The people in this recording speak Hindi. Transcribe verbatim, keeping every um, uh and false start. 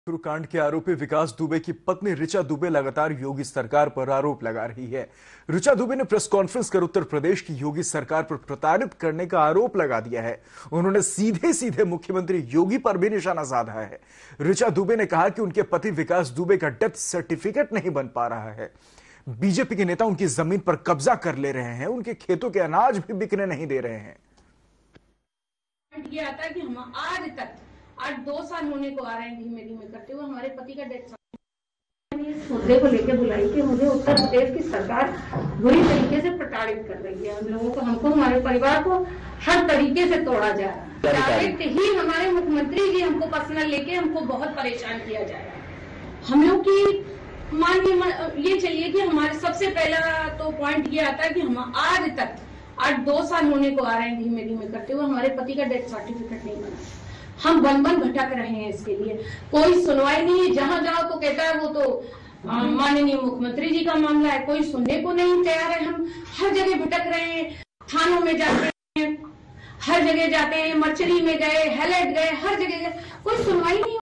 कांड के आरोपी विकास दुबे की पत्नी ऋचा दुबे लगातार योगी सरकार पर आरोप लगा रही है। ऋचा दुबे ने प्रेस कॉन्फ्रेंस कर उत्तर प्रदेश की योगी सरकार पर प्रताड़ित करने का आरोप लगा दिया है। उन्होंने सीधे सीधे मुख्यमंत्री योगी पर भी निशाना साधा है। ऋचा दुबे ने कहा कि उनके पति विकास दुबे का डेथ सर्टिफिकेट नहीं बन पा रहा है। बीजेपी के नेता उनकी जमीन पर कब्जा कर ले रहे हैं, उनके खेतों के अनाज भी बिकने नहीं दे रहे हैं। ये आता है कि हम आज तक आज दो साल होने को आ रहे हैं धीमे धीमे करते हुए हमारे पति का डेथ इस मुद्दे को लेकर बुलाई कि मुझे उत्तर प्रदेश की सरकार बुरी तरीके से प्रताड़ित कर रही है। हम लोगों को हमको हमारे परिवार को हर तरीके से तोड़ा जा रहा है। डायरेक्ट ही हमारे मुख्यमंत्री जी हमको पर्सनल लेके हमको बहुत परेशान किया जा रहा है। हम लोग की मान ये चलिए कि हमारे सबसे पहला तो पॉइंट ये आता है कि हम आज तक आज दो साल होने को आ रहे हैं धीमे धीमे करते हुए हमारे पति का डेथ सर्टिफिकेट नहीं बना। हम वन वन भटक रहे हैं, इसके लिए कोई सुनवाई नहीं है। जहां जाओ तो कहता है वो तो माननीय मुख्यमंत्री जी का मामला है, कोई सुनने को नहीं तैयार है। हम हर जगह भटक रहे हैं, थानों में जाते हैं, हर जगह जाते हैं, मर्चरी में गए, हेलेट गए, हर जगह गए, कोई सुनवाई नहीं।